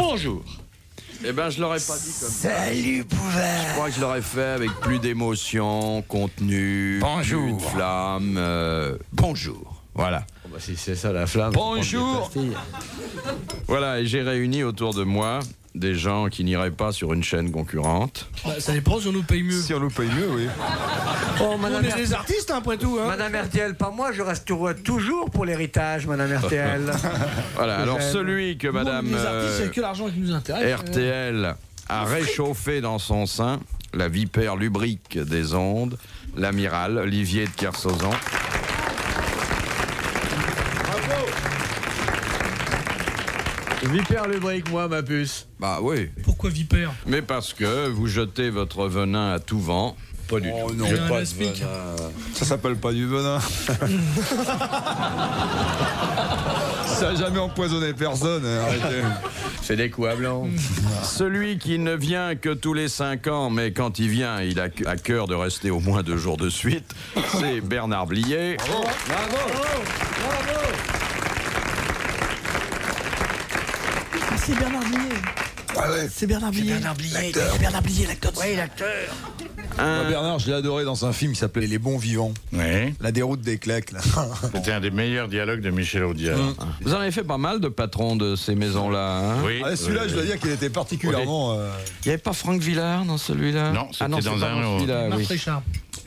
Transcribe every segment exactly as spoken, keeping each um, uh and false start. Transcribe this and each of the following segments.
Bonjour. Eh ben, je l'aurais pas dit comme ça. Salut, Bouvard. Je crois que je l'aurais fait avec plus d'émotion, contenu, Bonjour. plus de flamme. Euh, bonjour. Voilà. Oh bah si c'est ça la flamme. Bonjour. Voilà, et j'ai réuni autour de moi des gens qui n'iraient pas sur une chaîne concurrente. Bah, ça dépend si on nous paye mieux. Si on nous paye mieux, oui. Oh, On Madame, est des artistes, hein, après tout. Hein. Madame R T L, pas moi, je resterai toujours pour l'héritage, Madame R T L. Voilà, alors j'aime. celui que Nous, Madame les artistes, euh, c'est que l'argent qui nous intéresse. R T L a réchauffé dans son sein, la vipère lubrique des ondes, l'amiral Olivier de Kersauzon. Vipère lubrique, moi, ma puce. Bah oui, Pourquoi Vipère? mais parce que vous jetez votre venin à tout vent. Pas du Oh tout. non, J'ai J'ai un pas de aspic. venin. ça s'appelle pas du venin. Ça a jamais empoisonné personne, hein, arrêtez. C'est des coups à blanc. Celui qui ne vient que tous les cinq ans, mais quand il vient, il a à cœur de rester au moins deux jours de suite, c'est Bernard Blier. Ah, c'est Bernard Blier. Ah ouais. C'est Bernard Blier. Bernard Blier. Bernard Blier, l'acteur. Oui, l'acteur. Moi, Bernard, je l'ai adoré dans un film qui s'appelait Les Bons Vivants. Oui, La déroute des claques, là. c'était un des meilleurs dialogues de Michel Audiard. Vous en avez fait pas mal de patrons de ces maisons-là. Hein, Oui. Ah, celui-là, je dois dire qu'il était particulièrement. euh, il n'y avait pas Franck Villard dans celui-là? Non, c'était ah, non, dans c'est pas un dans autre. celui-là, Marc oui. Richard.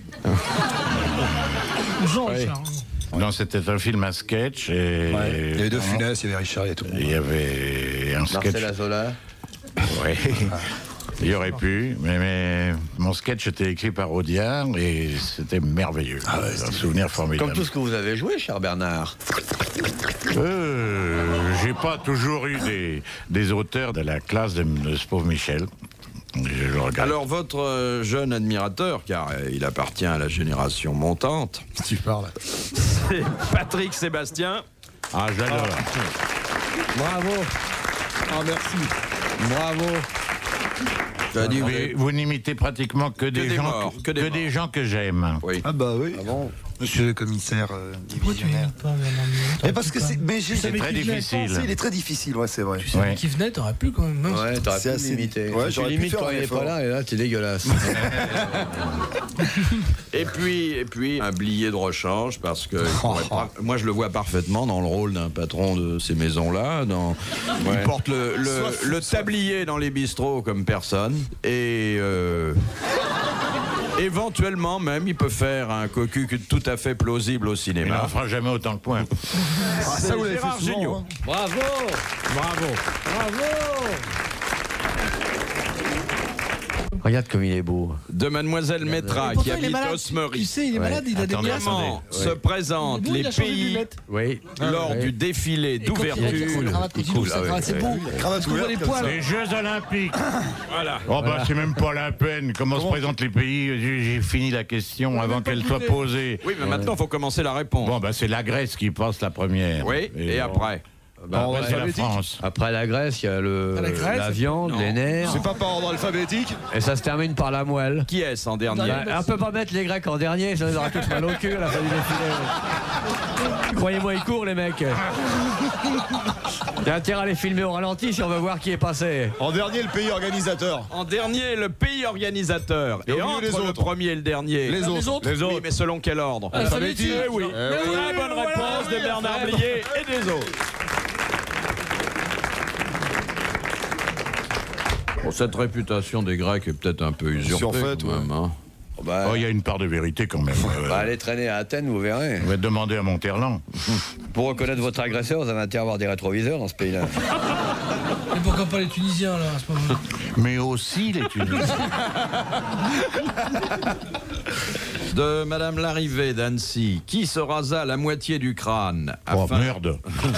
Jean Richard. Non, c'était un film à sketch et ouais. Il y avait deux Funès, il y avait Richard et tout. il y avait un sketch. Marcel Azola. Oui. Il y aurait pu, mais, mais mon sketch était écrit par Audiard et c'était merveilleux. Ah ouais, un souvenir formidable. Comme tout ce que vous avez joué, cher Bernard. Euh, j'ai pas toujours eu des, des auteurs de la classe de, de ce pauvre Michel. Je le regrette. Alors, votre euh, jeune admirateur, car euh, il appartient à la génération montante, Tu parles. c'est Patrick Sébastien. Ah, j'adore. Bravo. Ah, merci. Bravo. Tu as dit, vous Mais avez- vous n'imitez pratiquement que, des, des gens morts, que, que des que morts. des gens que j'aime. Oui. Ah, bah oui. Ah bon? Monsieur le commissaire euh, Pourquoi tu divisionnaire. n'aimes pas Bernard Blier? Mais parce que c'est. Mais j'ai C'est savais très qui venait, difficile. Il est très difficile, ouais, c'est vrai. Tu savais Ouais. qui venait, t'aurais pu quand même. hein. Ouais, t'aurais C'est pu assez- l'imiter. ouais, tu j'aurais pu l'imites faire quand un il n'est effort. pas là, et là, t'es dégueulasse. Et puis, et puis, un billet de rechange, parce que il pourrait pas- moi, je le vois parfaitement dans le rôle d'un patron de ces maisons-là. Dans, Il porte le, le- le tablier dans les bistrots comme personne. Et euh, éventuellement, même, il peut faire un cocu tout à fait plausible au Il cinéma. n'en fera jamais autant que moi. Ah, ça, vous l'avez Gérard fait souvent, Jugnot. hein. Bravo. Bravo. Bravo. Regarde comme il est beau. De Mademoiselle Métra, Pourtant, qui il est habite malade. Tu Osmery. sais, il est Ouais. malade, il a des Attendez, miasmes. attendez. Comment Ouais. se présentent Il est beau, les il a changé de pays lunettes. Oui. lors Ouais. du défilé Et quand il d'ouverture? a une cravate Il continue, coule, sa ah ouais, cravate, c'est ouais. beau. Cravate Parce qu'on voit les ouverte, comme poils. Les Jeux Olympiques. Voilà. Oh bah c'est même pas la peine. Comment, se présentent les pays? J'ai j'ai fini la question avant même pas qu'elle soit écouté. posée. Oui, mais maintenant, il faut commencer la réponse. Bon bah c'est la Grèce qui passe la première. Oui, et, bon, après? Bah, après, après, c'est la alphabétique. France. après la Grèce, il y a le, Ah, la Grèce la viande, Non. les nerfs. C'est pas par ordre alphabétique. Et ça se termine par la moelle. Qui est-ce en dernier? Bah, On peut pas mettre les Grecs en dernier, ça les aura tous mal au cul à la fin du défilé. Croyez-moi, ils courent les mecs. Il y a intérêt à les filmer au ralenti si on veut voir qui est passé. En dernier, le pays organisateur. En dernier, le pays organisateur. Et Et, au milieu, entre les le autres. premier et le dernier. Les autres. Les autres. Oui, mais selon quel ordre? Alphabétique. Eh oui. Très bonne réponse de Bernard Blier et des autres. Bon, cette réputation des Grecs est peut-être un peu usurpée. Surfaite, quand même, hein. Oh, bah, Oh, il y a une part de vérité quand même. Euh, bah, allez traîner à Athènes, vous verrez. On va demander à Monterland. Pour reconnaître votre agresseur, vous avez intérêt à avoir des rétroviseurs dans ce pays-là. Et pourquoi pas les Tunisiens, là, à ce moment-là? Mais aussi les Tunisiens. De Madame Larrivée d'Annecy, qui se rasa la moitié du crâne Oh afin... merde.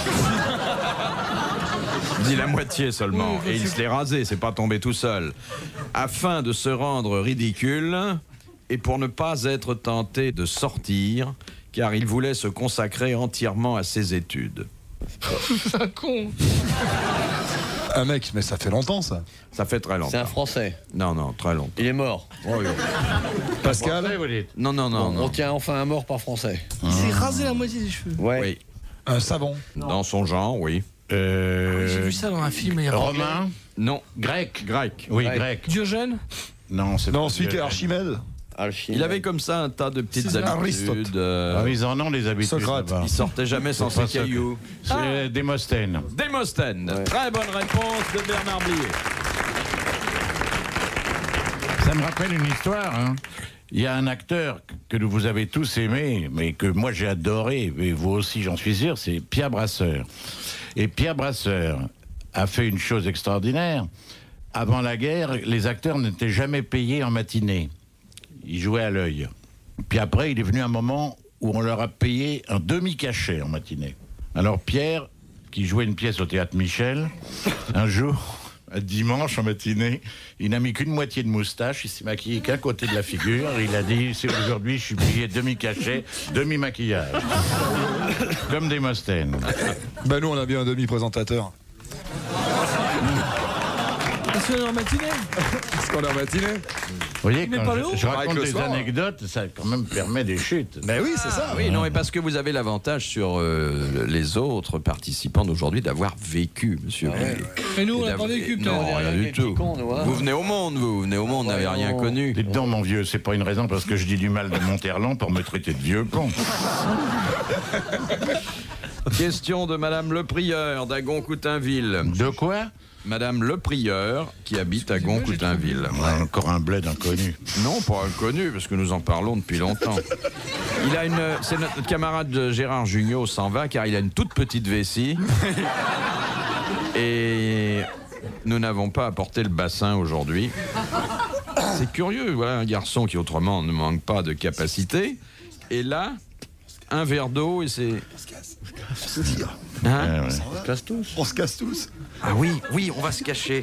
dit la moitié seulement, Oui, et il se l'est rasé, c'est pas tombé tout seul, afin de se rendre ridicule et pour ne pas être tenté de sortir, car il voulait se consacrer entièrement à ses études. C'est un con. Un mec, mais ça fait longtemps, ça. Ça fait très C'est longtemps. un Français. Non, non, très longtemps. Il est mort. Pascal. Vous dites. Non, non, non, On non. tient enfin un mort par Français. Il s'est rasé la moitié des cheveux. Ouais. Oui, Un savon. dans son genre, oui. Euh, J'ai vu ça dans un film. il y a- Romain. Non. Grec. Grec. Oui, Grec. grec. Diogène. Non, c'est Non, pas celui qui est Diogène. Archimède. Archimède. Il avait comme ça un tas de petites C'est ça. habitudes. Aristote. euh, Ah, ils en ont des habitudes. Socrate. là-bas. il sortait jamais sans C'est pas ses ça cailloux. C'est Démosthène. Démosthène. Ouais. Très bonne réponse de Bernard Blier. Ça me rappelle une histoire. Hein. Il y a un acteur que vous avez tous aimé, mais que moi j'ai adoré, et vous aussi j'en suis sûr, c'est Pierre Brasseur. Et Pierre Brasseur a fait une chose extraordinaire. Avant la guerre, les acteurs n'étaient jamais payés en matinée. Ils jouaient à l'œil. Puis après, il est venu un moment où on leur a payé un demi-cachet en matinée. Alors Pierre, qui jouait une pièce au Théâtre Michel, un jour, un dimanche en matinée, il n'a mis qu'une moitié de moustache, il s'est maquillé qu'un côté de la figure, il a dit, c'est aujourd'hui, je suis payé demi-cachet, demi-maquillage. Comme Démosthène. Ben nous, on a bien un demi-présentateur. Parce qu'on est en matinée. Parce qu'on est en matinée. Vous voyez, Mais quand pas le je, haut. je raconte Avec le des soir. anecdotes, ça quand même permet des chutes. Ben oui, c'est ça. Oui, non, mais parce que vous avez l'avantage sur euh, les autres participants d'aujourd'hui d'avoir vécu, monsieur. Blier. Et nous, on n'a d'avoir- pas vécu, Non, peut-être. rien Quel du tout. petit con, nous, hein. Vous venez au monde, vous, vous venez au monde, vous n'avez rien Voyons. connu. Dites donc, mon vieux, c'est pas une raison parce que je dis du mal de Monterland pour me traiter de vieux con. Question de Madame Le Prieur d'Agon-Coutainville. De quoi? Madame Le Prieur qui habite à Gon-Coutainville. Ouais, encore un bled inconnu. Non, pas inconnu, parce que nous en parlons depuis longtemps. Il a une, c'est notre camarade Gérard Jugnot s'en va car il a une toute petite vessie. Et nous n'avons pas apporté le bassin aujourd'hui. C'est curieux, voilà un garçon qui autrement ne manque pas de capacité. Et là, un verre d'eau et c'est... Hein Ouais, ouais. On se casse tous. On se casse tous. Ah oui, oui, on va se cacher.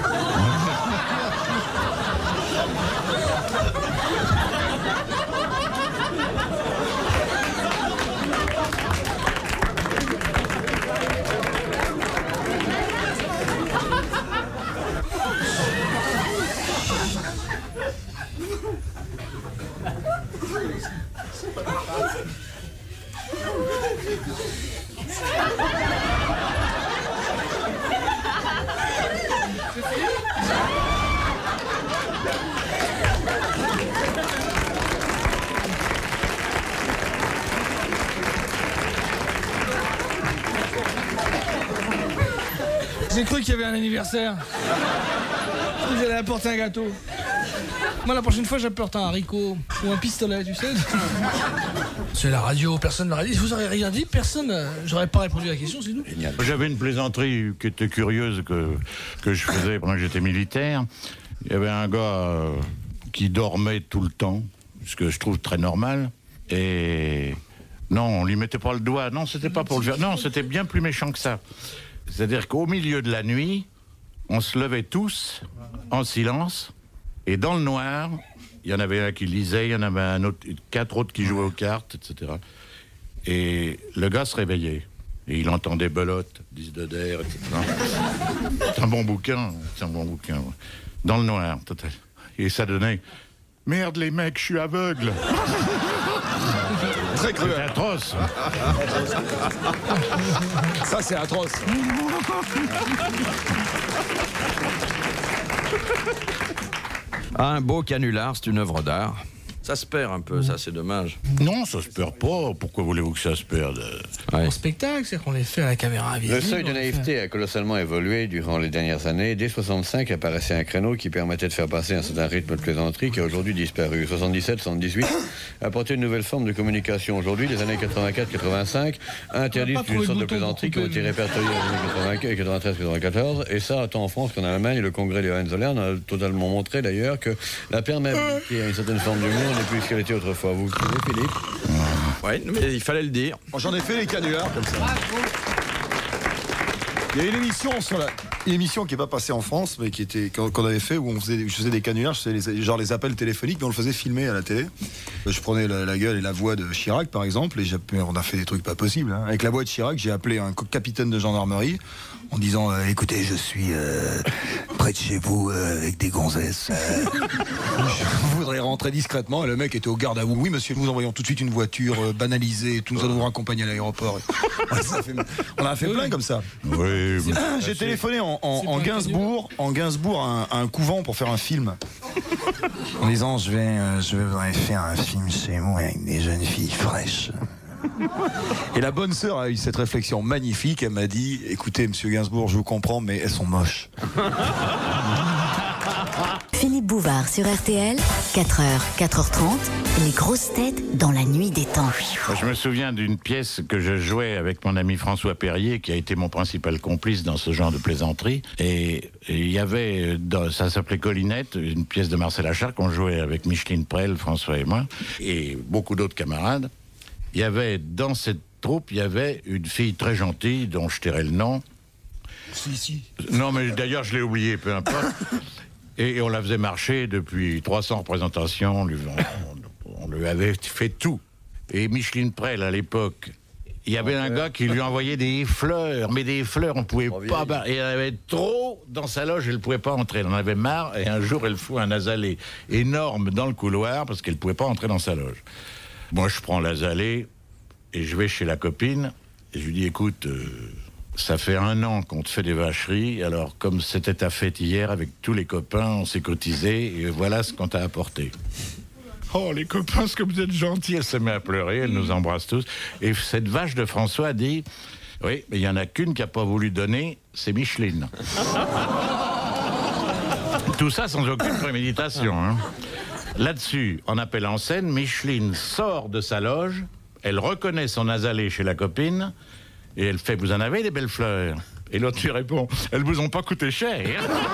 J'ai cru qu'il y avait un anniversaire. Vous allez apporter un gâteau. Moi, la prochaine fois, j'apporte un haricot ou un pistolet, tu sais. C'est la radio, personne ne l'a dit. Vous aurez rien dit, personne. euh, J'aurais pas répondu à la question, c'est nous. J'avais une plaisanterie qui était curieuse que, que je faisais pendant que j'étais militaire. Il y avait un gars euh, qui dormait tout le temps, ce que je trouve très normal. Et non, on lui mettait pas le doigt. Non, c'était pas pour le faire. Non, c'était bien plus méchant que ça. C'est-à-dire qu'au milieu de la nuit, on se levait tous en silence. Et dans le noir, il y en avait un qui lisait, il y en avait un autre, quatre autres qui jouaient aux cartes, et cetera. Et le gars se réveillait. Et il entendait Belote, dix de der, et cetera. C'est un bon bouquin, c'est un bon bouquin. Ouais. Dans le noir, total. Et ça donnait « Merde les mecs, je suis aveugle !» Très C'était cruel. atroce. Ça, c'est atroce. Ah, un beau canular, c'est une œuvre d'art. Ça se perd un peu, ça c'est dommage. Non, ça se perd pas. Pourquoi voulez-vous que ça se perde? Ouais. En spectacle, c'est qu'on les fait à la caméra Le visible. seuil de on les fait- naïveté a colossalement évolué durant les dernières années. Dès soixante-cinq apparaissait un créneau qui permettait de faire passer un certain rythme de plaisanterie qui a aujourd'hui disparu. soixante-dix-sept soixante-dix-huit apportait une nouvelle forme de communication. Aujourd'hui, les années quatre-vingt-quatre quatre-vingt-cinq interdisent pas une trouvé sorte le de bouton plaisanterie qui pour ont été couper, répertoriées dans les années quatre-vingt-quatorze, quatre-vingt-treize quatre-vingt-quatorze. Et ça, tant en France qu'en Allemagne, le congrès des Hohenzollern a totalement montré d'ailleurs que la perméabilité à une certaine forme d'humour n'est plus ce qu'elle était autrefois. Vous trouvez, Philippe? Ouais, mais il fallait le dire. J'en ai fait les canulars comme ça. Il y a une émission sur la. Une émission qui n'est pas passée en France, mais qui était qu'on qu'on avait fait où on faisait, je faisais des canulars, je faisais les, genre les appels téléphoniques, mais on le faisait filmer à la télé. Je prenais la, la gueule et la voix de Chirac, par exemple, et j'appelais- on a fait des trucs pas possibles. Hein. Avec la voix de Chirac, j'ai appelé un co- capitaine de gendarmerie en disant euh, écoutez, je suis euh, près de chez vous euh, avec des gonzesses. Euh, je voudrais rentrer discrètement. Et le mec était au garde à vous. Oui, monsieur, nous envoyons tout de suite une voiture euh, banalisée. Tout nous allons vous raccompagner à l'aéroport. Ouais, ça fait- on en a fait plein comme ça. Oui, mais- J'ai téléphoné en, en, C'est en pas un Gainsbourg, en Gainsbourg à un, à un couvent pour faire un film. En disant je vais, euh, je vais faire un film chez moi avec des jeunes filles fraîches. Et la bonne sœur a eu cette réflexion magnifique. Elle m'a dit écoutez, monsieur Gainsbourg, je vous comprends, mais elles sont moches. Philippe Bouvard sur R T L, quatre heures, quatre heures trente, les grosses têtes dans la nuit des temps. Je me souviens d'une pièce que je jouais avec mon ami François Perrier, qui a été mon principal complice dans ce genre de plaisanterie. Et et il y avait, dans- ça s'appelait Collinette, une pièce de Marcel Achard qu'on jouait avec Micheline Prel, François et moi, et beaucoup d'autres camarades. Il y avait, dans cette troupe, il y avait une fille très gentille, dont je tairai le nom. Si, si. Non, mais d'ailleurs, je l'ai oublié, peu importe. Et on la faisait marcher depuis trois cents représentations. On lui, on, on lui avait fait tout. Et Micheline Prel, à l'époque, il y avait un gars qui lui envoyait des fleurs, mais des fleurs, on pouvait pas... bar- Et elle avait trop dans sa loge, elle ne pouvait pas entrer. Elle en avait marre, et un jour, elle fout un azalée énorme dans le couloir, parce qu'elle ne pouvait pas entrer dans sa loge. Moi, je prends l'azalée, et je vais chez la copine, et je lui dis, écoute... euh, ça fait un an qu'on te fait des vacheries, alors comme c'était ta fête hier, avec tous les copains, on s'est cotisé, et voilà ce qu'on t'a apporté. Oh, les copains, ce que vous êtes gentils. Elle se met à pleurer, elle nous embrasse tous. Et cette vache de François dit, oui, mais il n'y en a qu'une qui n'a pas voulu donner, c'est Micheline. Tout ça sans aucune préméditation. Hein. Là-dessus, en appel en scène, Micheline sort de sa loge, elle reconnaît son azalée chez la copine, et elle fait, vous en avez des belles fleurs? Et l'autre lui répond, elles vous ont pas coûté cher.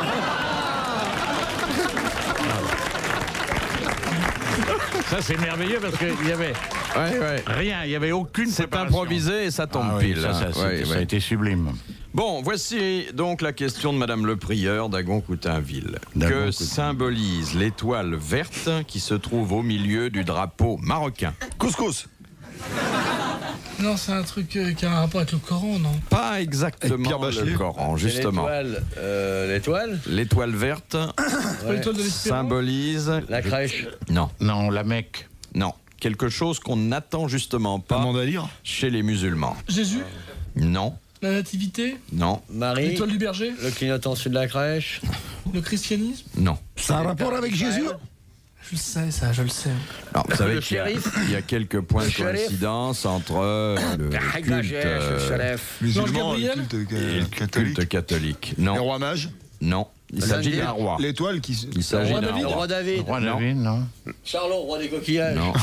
Ça, c'est merveilleux parce qu'il y avait Ouais, ouais. rien, il y avait aucune C'est préparation. improvisé et ça tombe Ah oui, pile. ça, ça, hein. c'était- Ouais, ça a ouais. été sublime. Bon, voici donc la question de Madame le Prieur d'Agon-Coutainville. Que D'Agon-Coutainville. symbolise l'étoile verte qui se trouve au milieu du drapeau marocain? Couscous. Non, c'est un truc euh, qui a un rapport avec le Coran, non? Pas Avec exactement Pierre Bachelet. le Coran, C'est justement. L'étoile, euh, l'étoile, L'étoile verte C'est pas l'étoile de l'espérance? symbolise... la crèche. Non, Non, la Mecque. non. Quelque chose qu'on n'attend justement pas Demande à lire. chez les musulmans. Jésus? Non, La nativité? non, Marie, L'étoile du berger? le clignotant sud de la crèche. Le christianisme? non. Ça a un rapport avec Jésus? Je le sais, ça, je le sais. Alors, vous savez Le qu'il y a- shérif. il y, a quelques points Le de shérif. coïncidence entre euh, le culte, euh, Musulman, le Gabriel culte et euh, le catholique. culte catholique. Les Non, rois mages. non. Il s'agit d'un roi. L'étoile qui. se- Il s'agit roi d'un David. Le roi. roi David. Roi Non. David, non. Charlot, roi des coquillages. Non.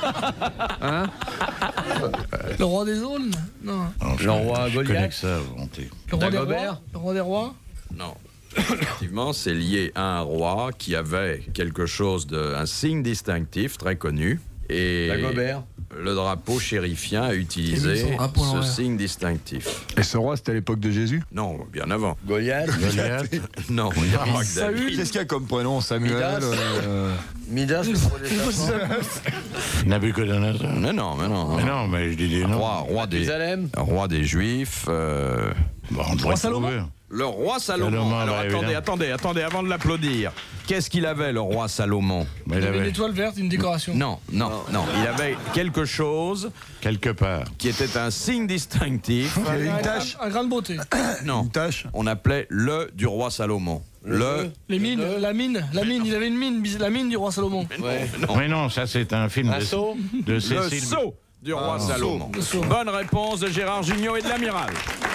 Le roi des aulnes? Non. Non, je- Le roi je Goliath. connais que ça, à volonté. Le roi des Dagobert. rois? Le roi des rois? Non. Effectivement, c'est lié à un roi qui avait quelque chose de, un signe distinctif très connu. Et Dagobert. le drapeau chérifien a Il a mis utilisé son drapeau à ce l'envers. signe distinctif. Et ce roi, c'était à l'époque de Jésus. Non, bien avant. Goliath. Goliath. Non, il n'y a pas que David. Qu'est-ce qu'il y a comme prénom? Samuel. Midas. euh, Midas, le roi des serpents. Nabucodonosor. Mais non, mais non. Mais non, mais je dis des noms. Roi, roi des, Jérusalem. roi des Juifs. euh, Bon, on devrait Salomon. trouver. Le roi Salomon. Salomon, Alors bah, attendez, évidemment. attendez, attendez, avant de l'applaudir. Qu'est-ce qu'il avait, le roi Salomon? Mais Il il avait une avait étoile verte, une décoration. Non, non, non. Il avait quelque chose quelque part. qui était un signe distinctif. Il y avait Un, une tache. un grain de beauté. Non. Une tache. On appelait le du roi Salomon. Le. Les mines, la mine, la mine, il avait une mine, la mine du roi Salomon. Ouais. Non. Mais non, ça c'est un film Un de, sceau. de Le Cécile. sceau du roi Ah, Salomon. le sceau. Bonne réponse de Gérard Jugnot et de l'amiral.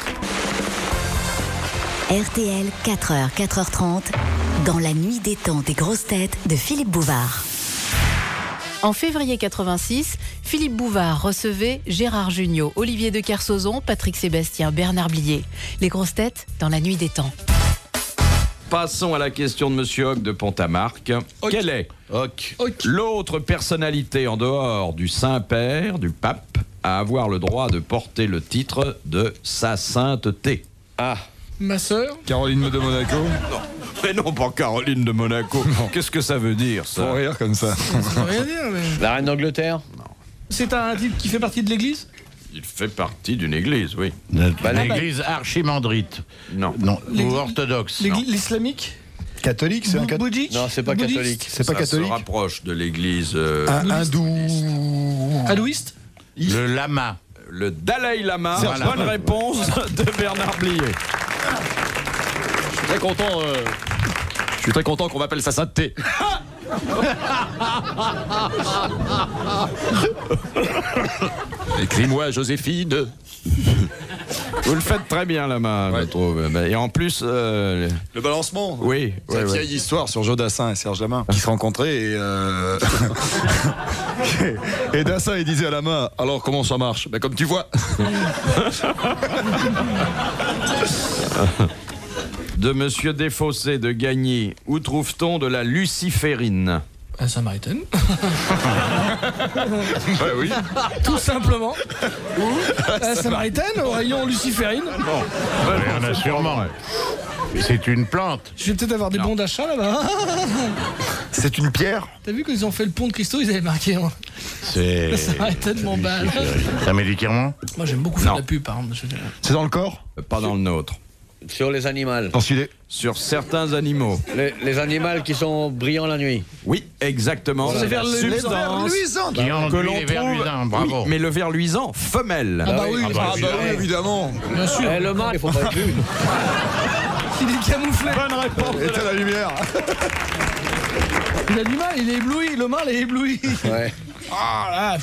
R T L, quatre heures, quatre heures trente, dans la nuit des temps des grosses têtes de Philippe Bouvard. En février quatre-vingt-six, Philippe Bouvard recevait Gérard Jugnot, Olivier de Kersauzon, Patrick Sébastien, Bernard Blier. Les grosses têtes dans la nuit des temps. Passons à la question de Monsieur Hoc de Pont-à-Marc. Quelle est Hoc. l'autre personnalité en dehors du Saint-Père, du pape, à avoir le droit de porter le titre de sa sainteté? Ah. Ma sœur? Caroline de Monaco. Mais non, pas Caroline de Monaco. Qu'est-ce que ça veut dire, ça? Faut rire comme ça. Ça veut rien dire, mais... La reine d'Angleterre. C'est un type qui fait partie de l'église? Il fait partie d'une église, oui. Bah, l'église archimandrite. Non. Non. L'égl- Ou orthodoxe. L'égl- L'islamique Catholique, c'est un catholique. Bouddhique Non, c'est pas Bouddhiste catholique. C'est pas Ça catholique. se rapproche de l'église. euh, Un hindou. Hindouiste Le lama. Le Dalai Lama. Voilà. Bonne réponse de Bernard Blier. Je suis très content. euh, Je suis très content qu'on m'appelle sa sainteté. Écris-moi, Joséphine. Vous le faites très bien, Lama, je trouve. Et en plus... euh, Le balancement. Oui, C'est oui, une oui. vieille histoire sur Joe Dassin et Serge Lama qui se rencontraient et, euh... et Dassin il disait à Lama alors comment ça marche? Ben comme tu vois. De Monsieur Desfossés de Gagny, où trouve-t-on de la luciférine? Un Samaritaine. Ouais, oui. Tout simplement. Un Samaritaine au rayon luciférine. Il y en a sûrement. C'est une plante. Je vais peut-être avoir des bons d'achat là-bas. C'est une pierre. T'as vu quand ils ont fait le pont de Christo, ils avaient marqué hein, C'est. la Samaritaine m'en balle. C'est un médicament? Moi j'aime beaucoup faire Non. de la pub par exemple. Je- C'est dans le corps. Pas dans le nôtre. Sur les animaux. Dans celui Sur certains animaux. Les, les animaux qui sont brillants la nuit. Oui, exactement. C'est C'est vers la le- les substance Qui en que lui, l'on les vers trouve. luisants, bravo. Oui, mais le ver luisant femelle. Ah bah oui, Ah bah, ah bah oui. évidemment. Bien sûr. Eh, le mâle, il faut pas être vu. Il est camouflé. Bonne réponse. de Éteins la lumière. Il a du mal, il est ébloui. Le mâle est ébloui. Ouais. Ah là.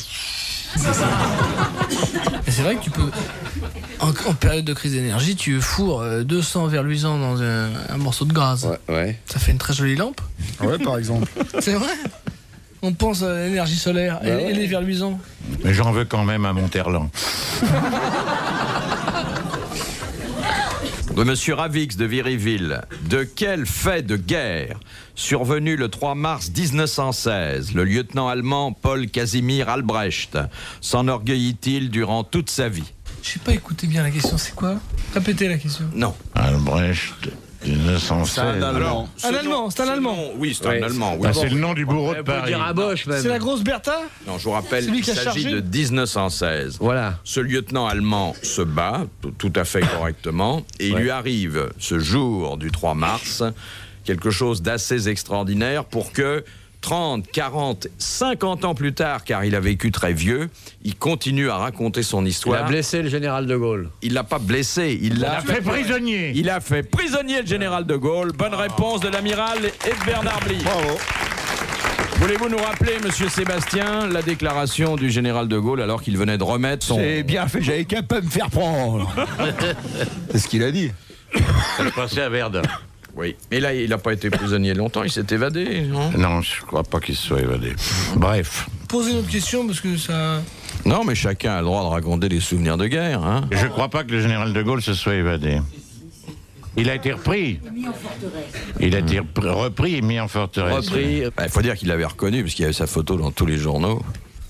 Et c'est vrai que tu peux, en, en période de crise d'énergie, tu fourres euh, deux cents vers luisants dans un, un morceau de gaz. Ouais, ouais. Ça fait une très jolie lampe. Ouais, par exemple. C'est vrai. On pense à l'énergie solaire et, Bah ouais. et les vers luisants. Mais j'en veux quand même à Monterland. De Monsieur Ravix de Viryville. De quel fait de guerre survenu le trois mars mille neuf cent seize le lieutenant allemand Paul Casimir Albrecht s'enorgueillit-il durant toute sa vie? Je sais pas écouter bien la question, c'est quoi? Répétez la question. Non. Albrecht, mille neuf cent seize. Un Allemand, c'est un Allemand. Oui, c'est Ouais. un Allemand. Oui. Ah, c'est le nom du bourreau de On peut Paris. dire à Bosch même. C'est la grosse Bertha? Non, je vous rappelle, Celui il qui a s'agit chargé. de mille neuf cent seize. Voilà. Ce lieutenant allemand se bat t- tout à fait correctement et il lui arrive ce jour du trois mars quelque chose d'assez extraordinaire pour que trente, quarante, cinquante ans plus tard, car il a vécu très vieux, il continue à raconter son Il a histoire. blessé le général de Gaulle. Il l'a pas blessé, il Il l'a a fait prisonnier. Il a fait prisonnier le général de Gaulle. Bonne réponse de l'amiral et de Bernard Blier. Bravo. Voulez-vous nous rappeler, monsieur Sébastien, la déclaration du général de Gaulle alors qu'il venait de remettre son... bien fait, j'avais qu'à pas me faire prendre. C'est ce qu'il a dit. Ça se passait à Verdun. Oui, mais là, il n'a pas été prisonnier longtemps, il s'est évadé, non? Non, je crois pas qu'il se soit évadé. Bref. Posez une autre question parce que ça. Non, mais chacun a le droit de raconter des souvenirs de guerre, hein. Je crois pas que le général de Gaulle se soit évadé. Il a été repris. Il a été repris- repris et mis en forteresse. Repris. Il faut dire qu'il l'avait reconnu, parce qu'il y avait sa photo dans tous les journaux.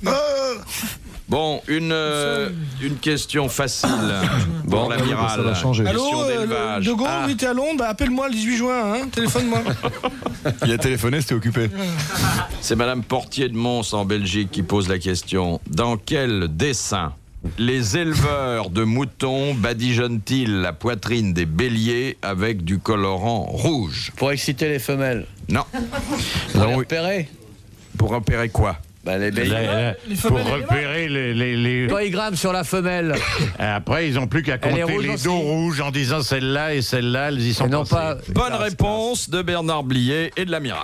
Bon, une, euh, une question facile pour l'amiral. ça va changer. Question Allô, euh, d'élevage. De Gaulle, Ah, oui, t'es à Londres, bah, appelle-moi le dix-huit juin, hein, téléphone-moi. Il a téléphoné, c'était occupé. c'est Madame Portier de Mons en Belgique qui pose la question. Dans quel dessin les éleveurs de moutons badigeonnent-ils la poitrine des béliers avec du colorant rouge? Pour exciter les femelles. Non. Pour Non, les oui. repérer. Pour repérer quoi? Bah, les La- béliers. la- Les pour femelles et les repérer les, les- les- Quand il grimpe sur la femelle, Après, ils ont plus qu'à Elle est compter rouge les aussi. dos rouges en disant celle-là et celle-là, elles y sont et non passées. pas. Bonne réponse de Bernard Blier et de l'amiral.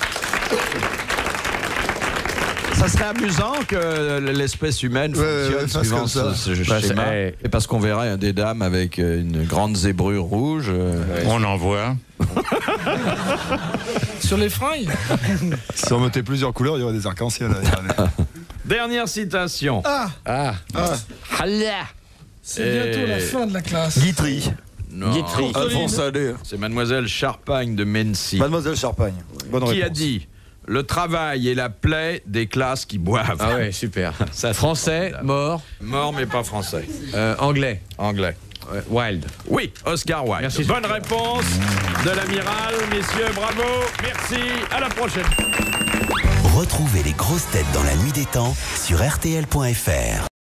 Ça serait amusant que l'espèce humaine Ouais, ouais, fonctionne fasse suivant comme ça. ce, ce Bah, schéma. c'est- Et parce qu'on verrait des dames avec euh, une grande zébrure rouge. euh, On en voit. Sur les fringues. Si on mettait plusieurs couleurs, il y aurait des arcs-en-ciel. là. Dernière citation. Ah, Ah. Allah. c'est Et- bientôt la fin de la classe. Guitry. Non, Guitry. Alphonse Allais. c'est Mademoiselle Charpagne de Mency Mademoiselle Charpagne. Bonne qui réponse. a dit le travail est la plaie des classes qui boivent. Ah ouais, super. Ça, c'est Français, formidable. mort, Mort mais pas français. euh, anglais, Anglais. euh, Wild. Oui, Oscar Wilde. Merci. Bonne réponse de l'amiral, messieurs, bravo, merci, à la prochaine. Retrouvez les grosses têtes dans la nuit des temps sur R T L point F R.